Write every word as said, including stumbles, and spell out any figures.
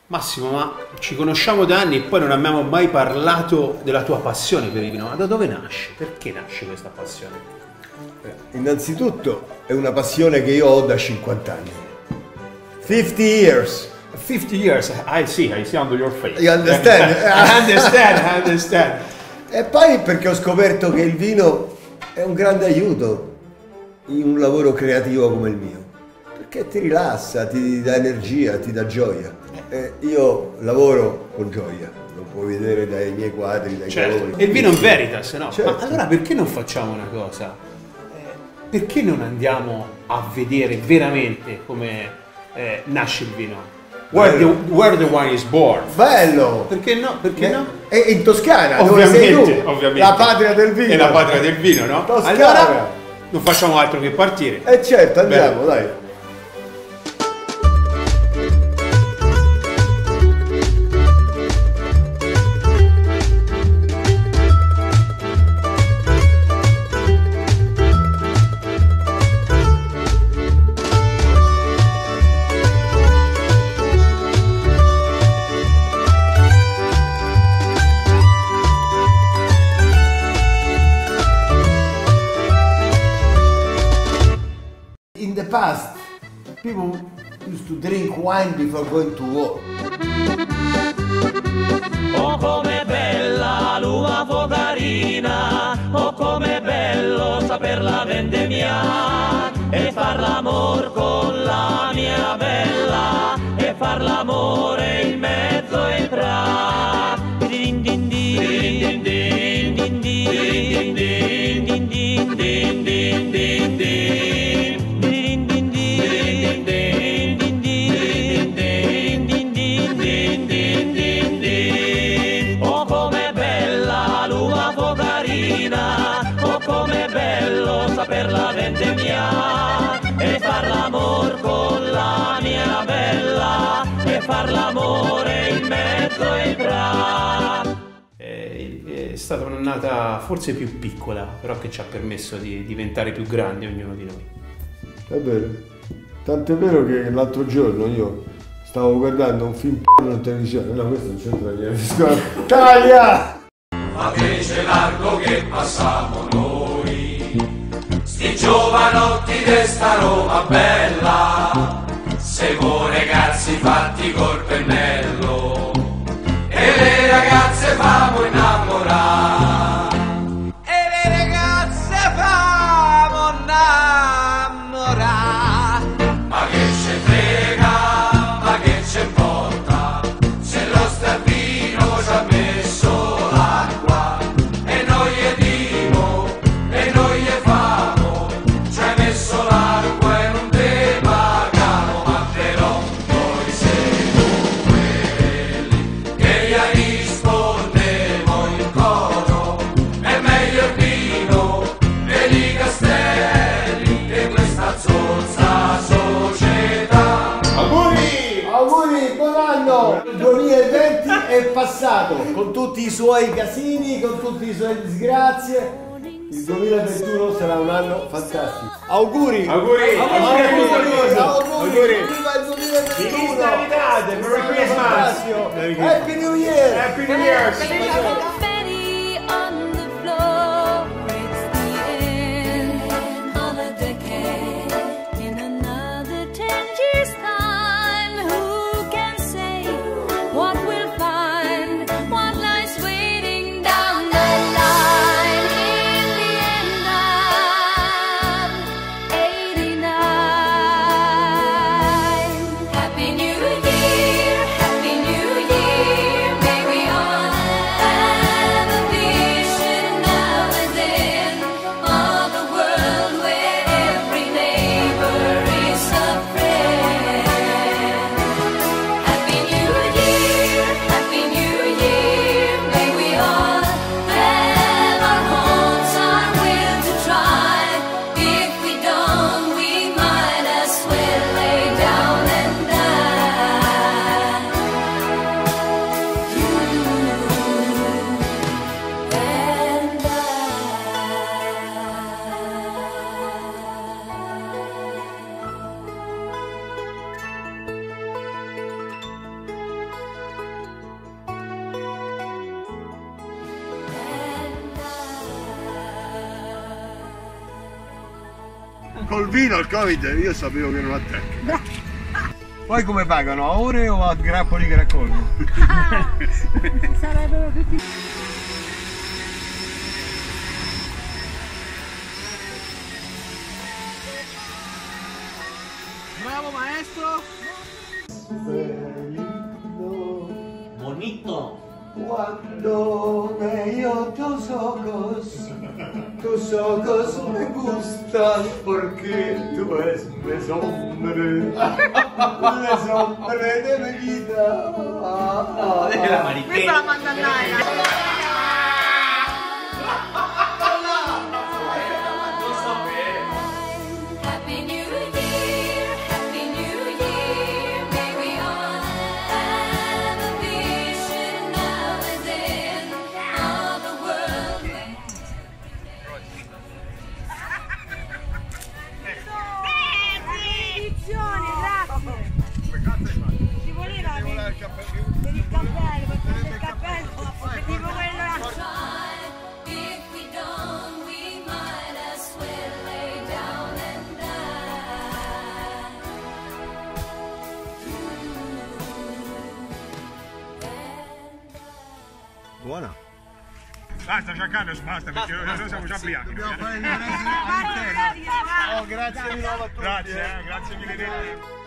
Massimo, ma ci conosciamo da anni e poi non abbiamo mai parlato della tua passione per il vino. Ma da dove nasce? Perché nasce questa passione? Innanzitutto è una passione che io ho da cinquanta anni. fifty years. fifty years, I see, I see under your face. You understand? I understand, I understand. E poi perché ho scoperto che il vino è un grande aiuto in un lavoro creativo come il mio. Perché ti rilassa, ti dà energia, ti dà gioia. E io lavoro con gioia, lo puoi vedere dai miei quadri, dai certo. colori. E il vino in veritas, no? Certo. Ma allora perché non facciamo una cosa? Eh, perché non andiamo a vedere veramente come eh, nasce il vino? Where the, where the wine is born. Bello! Perché no? Perché eh, no? E in Toscana, Ovviamente, dove sei tu, ovviamente. la patria del vino. È la patria del vino, no? Toscana. Allora non facciamo altro che partire. Eh certo, andiamo, Bello. Dai. In the past, people used to drink wine before going to war. Oh, com'è bella l'uva focarina, oh, com'è bello saperla vendemmiare e far l'amor con la mia bella e far l'amore in mezzo e tra. Din din din din din din din din din din din din din din. Per la vendemmia e far l'amor con la mia bella e far l'amore in mezzo e tra. È stata un'annata forse più piccola, però che ci ha permesso di diventare più grandi ognuno di noi. È vero, tanto è vero che l'altro giorno io stavo guardando un film porno in televisione, no, questo non c'entra niente, taglia! Ma fece largo che passammo noi, sti giovanotti de sta Roma bella, seguo ragazzi fatti col pennello e le ragazze famo innamorare, e le ragazze famo innamorare. Ma che ce frega, ma che ce importa, se lo stavino ci ha messo l'acqua e noi gli dimo e noi gli famo, ci hai messo l'acqua e non te pagano, ma però noi siamo quelli che gli rispondemo in coro, è meglio il vino degli castelli che questa zozza società. Auguri! Auguri, buon anno! Il duemilaventi è passato, con tutti i suoi casini, con tutte le sue disgrazie. Il duemilaventuno sarà un anno fantastico. Auguri! Auguri! Auguri! Auguri! Auguri! Viva il duemilaventuno! Feliz Navidad! Merry Christmas! Happy New Year! Happy New Year! Confetti on the floor, it's the end of a decade. In another ten years' time, who can say what we'll find, what lies waiting down the line? In the end of eighty-nine. Happy New Year, Happy New Year, may we all Col vino al Covid io sapevo che non attacca. Poi come pagano? A ore o a grappoli che raccolgono? Sarebbero tutti... Bravo maestro! Bonito! Cuando veo tus ojos, tus ojos me gustan porque tú eres mi hombre, el hombre de mi vida. No, déjala mariquita. Questa la manda andare. Happy New Year, Happy New Year, may we all have a vision now and then of the world. Benedizione, grazie. Ci voleva per, per il cappello, per prendere il cappello, per tipo quello là. If we don't, we might as well lay down and die. Buona. Basta Giancarlo, basta perché noi siamo già bianchi. Dobbiamo fare il resto. Oh, grazie di nuovo a tutti. Grazie, eh, grazie mille.